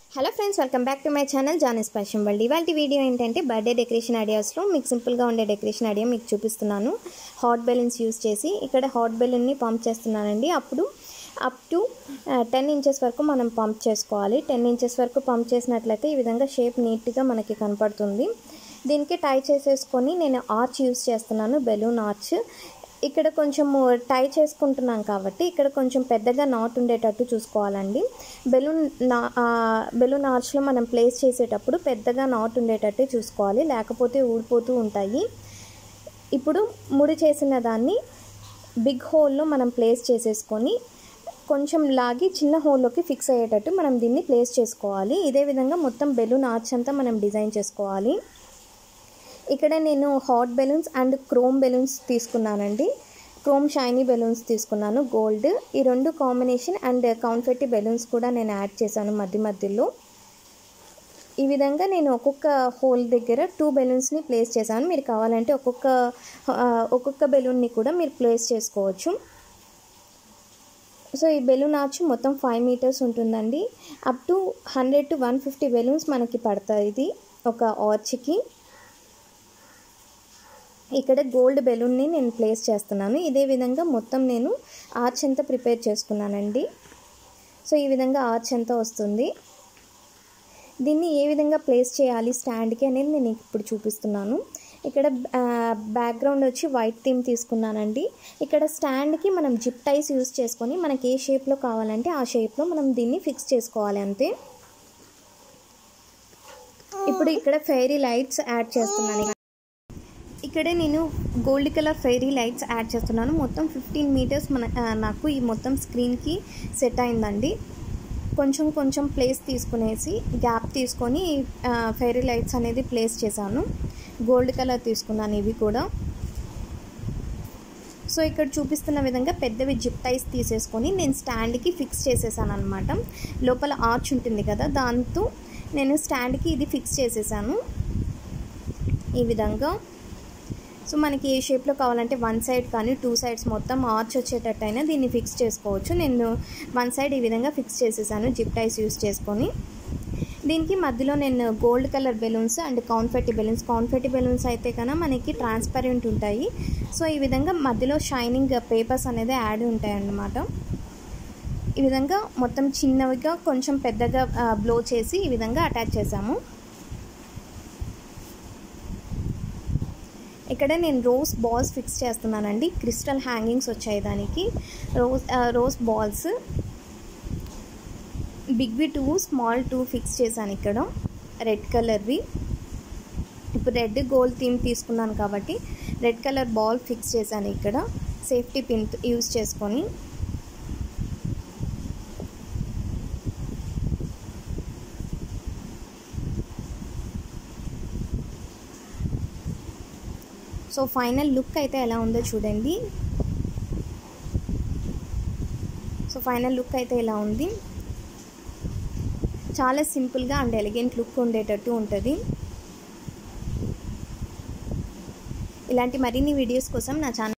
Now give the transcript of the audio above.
Hello friends, welcome back to my channel Jani's fashion world. ఇవాళ video ఏంటంటే birthday decoration ఐడియాస్లో మీకు సింపుల్గా ఉండే డెకరేషన్ ఐడియా మీకు చూపిస్తున్నాను. హాట్ బెలూన్స్ యూస్ చేసి ఇక్కడ హాట్ బెలూన్ని పంప్ చేస్తున్నానండి. అప్ టు 10 ఇంచెస్ వరకు మనం పంప్ చేసుకోవాలి. 10 ఇంచెస్ వరకు పంప్ చేసినట్లయితే ఈ విధంగా షేప్ నీట్గా మనకి కనపడుతుంది. దీనికి టై చేసేసుకొని నేను ఆర్చ్ యూస్ చేస్తున్నాను, బెలూన్ ఆర్చ్. ఇక్కడ కొంచెం టై చేసుకుంటున్నాం కాబట్టి ఇక్కడ కొంచెం పెద్దగా నాట్ ఉండేటట్టు చూసుకోవాలండి. బెలూన్ ఆర్చ్లో మనం ప్లేస్ చేసేటప్పుడు పెద్దగా నాట్ ఉండేటట్టు చూసుకోవాలి, లేకపోతే ఊడిపోతూ ఉంటాయి. ఇప్పుడు ముడి చేసిన దాన్ని బిగ్ హోల్లో మనం ప్లేస్ చేసేసుకొని కొంచెం లాగి చిన్న హోల్లోకి ఫిక్స్ అయ్యేటట్టు మనం దీన్ని ప్లేస్ చేసుకోవాలి. ఇదే విధంగా మొత్తం బెలూన్ ఆర్చ్ అంతా మనం డిజైన్ చేసుకోవాలి. ఇక్కడ నేను hot balloons and chrome balloons తీసుకున్నానండి. క్రోమ్ షైనీ బెలూన్స్ తీసుకున్నాను, గోల్డ్. ఈ రెండు కాంబినేషన్ అండ్ కాన్ఫెట్టి బెలూన్స్ కూడా నేను యాడ్ చేశాను మధ్యలో. ఈ విధంగా నేను ఒక్కొక్క హోల్ దగ్గర 2 బెలూన్స్ని ప్లేస్ చేశాను. మీరు కావాలంటే ఒక్కొక్క బెలూన్ని కూడా మీరు ప్లేస్ చేసుకోవచ్చు. సో ఈ బెలూన్ ఆర్చ్ మొత్తం 5 మీటర్స్ ఉంటుందండి. అప్ టు 100 to 150 బెలూన్స్ మనకి పడతాయి ఇది ఒక ఆర్చ్కి. ఇక్కడ గోల్డ్ బెలూన్ని నేను ప్లేస్ చేస్తున్నాను. ఇదే విధంగా మొత్తం నేను ఆర్చ్ అంతా ప్రిపేర్ చేసుకున్నానండి. సో ఈ విధంగా ఆర్చ్ అంతా వస్తుంది. దీన్ని ఏ విధంగా ప్లేస్ చేయాలి స్టాండ్కి అనేది నేను ఇప్పుడు చూపిస్తున్నాను. ఇక్కడ బ్యాక్గ్రౌండ్ వచ్చి వైట్ థీమ్ తీసుకున్నానండి. ఇక్కడ స్టాండ్కి మనం జిప్ టైస్ యూస్ చేసుకొని మనకి ఏ షేప్లో కావాలంటే ఆ షేప్లో మనం దీన్ని ఫిక్స్ చేసుకోవాలి అంతే. ఇప్పుడు ఇక్కడ ఫెయిరీ లైట్స్ యాడ్ చేస్తున్నాను. ఇక్కడే నేను gold colour fairy lights add చేస్తున్నాను. మొత్తం 15 మీటర్స్ నాకు ఈ మొత్తం స్క్రీన్కి సెట్ అయిందండి. కొంచెం ప్లేస్ తీసుకునేసి గ్యాప్ తీసుకొని ఫెయిరీ లైట్స్ అనేది ప్లేస్ చేశాను. గోల్డ్ కలర్ తీసుకున్నాను ఇవి కూడా. సో ఇక్కడ చూపిస్తున్న విధంగా పెద్దవి జిప్ టైస్ తీసేసుకొని నేను స్టాండ్కి ఫిక్స్ చేసేసాను అనమాట. లోపల ఆర్చ్ ఉంటుంది కదా, దాంతో నేను స్టాండ్కి ఇది ఫిక్స్ చేసేసాను ఈ విధంగా. సో మనకి ఏ షేప్లో కావాలంటే 1 సైడ్ కానీ 2 సైడ్స్ మొత్తం ఆర్చ్ వచ్చేటట్టు అయినా దీన్ని ఫిక్స్ చేసుకోవచ్చు. నేను 1 సైడ్ ఈ విధంగా ఫిక్స్ చేసేసాను జిప్ టైస్ యూస్ చేసుకొని. దీనికి మధ్యలో నేను gold colour balloons and confetti balloons అయితే కన్నా మనకి ట్రాన్స్పరెంట్ ఉంటాయి. సో ఈ విధంగా మధ్యలో షైనింగ్ పేపర్స్ అనేది యాడ్ ఉంటాయి అన్నమాట. ఈ విధంగా మొత్తం చిన్నవిగా కొంచెం పెద్దగా బ్లో చేసి ఈ విధంగా అటాచ్ చేసాము. ఇక్కడ నేను రోజ్ బాల్స్ ఫిక్స్ చేస్తున్నానండి. క్రిస్టల్ హ్యాంగింగ్స్ వచ్చాయి దానికి. రోజ్ బాల్స్ బిగ్వి 2, స్మాల్ 2 ఫిక్స్ చేశాను ఇక్కడ రెడ్ కలర్వి. ఇప్పుడు రెడ్ గోల్డ్ థీమ్ తీసుకున్నాను కాబట్టి రెడ్ కలర్ బాల్ ఫిక్స్ చేశాను ఇక్కడ సేఫ్టీ పిన్ యూజ్ చేసుకొని. సో ఫైనల్ లుక్ అయితే ఎలా ఉందో చూడండి. సో ఫైనల్ లుక్ అయితే ఎలా ఉంది, చాలా సింపుల్గా అండ్ ఎలిగెంట్ లుక్ ఉండేటట్టు ఉంటుంది. ఇలాంటి మరిన్ని వీడియోస్ కోసం నా ఛానల్